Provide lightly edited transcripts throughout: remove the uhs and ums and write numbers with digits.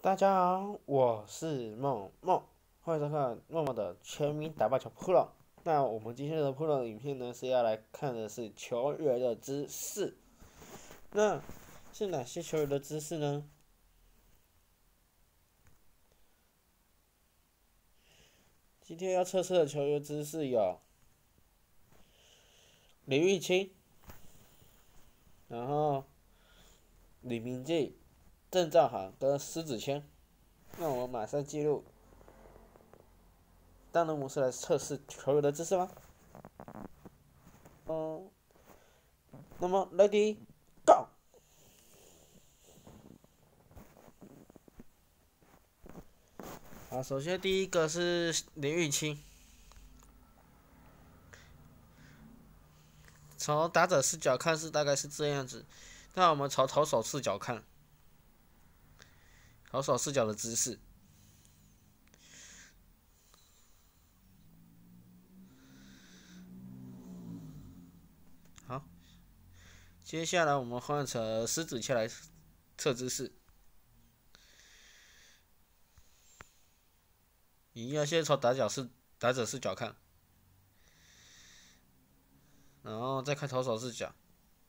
大家好，我是梦梦，欢迎收看梦梦的全民打棒球 Pro。那我们今天的 Pro 影片呢，是要来看的是球员的姿势。那是哪些球员的姿势呢？今天要测试的球员姿势有李玉清，然后李明记、郑兆航跟施子谦。那我们马上进入单人模式来测试球员的姿势吧。那么 Ready Go。好，首先第一个是林玉清，从打者视角看是大概是这样子，那我们从投手视角看，投手视角的姿势。好，接下来我们换成狮子切来测姿势，一样先从打者视角看，然后再看投手视角。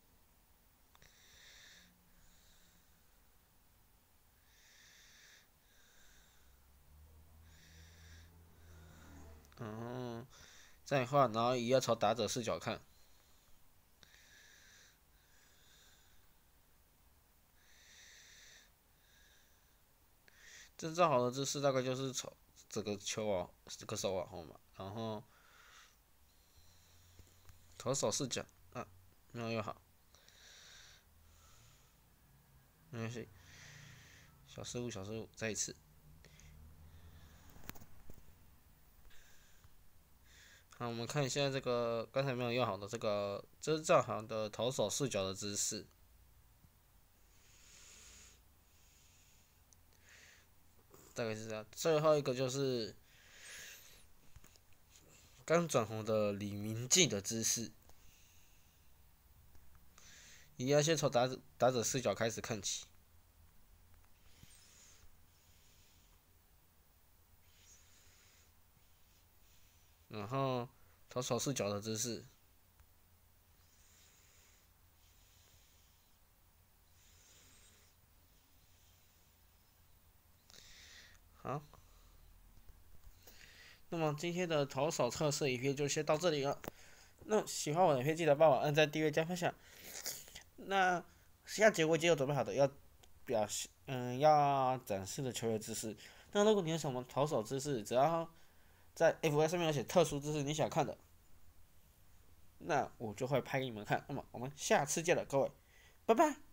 再换，然后一样从打者视角看。正正好的姿势大概就是从这个球往这个手往后嘛，然后投手视角啊，没有用好，没关系，小失误，再一次。好，我们看一下这个刚才没有用好的这个曾兆航的投手视角的姿势。大概是这样。最后一个就是刚转红的李明记的姿势，一样先从打者视角开始看起，然后投手视角的姿势。好，那么今天的投手测试影片就先到这里了。那喜欢我的影片，记得帮我按赞、订阅、加分享。那下节我已经有准备好的要展示的球员姿势。那如果你有什么投手姿势，只要在 FB 上面有写特殊姿势你想看的，那我就会拍给你们看。那么我们下次见了，各位，拜拜。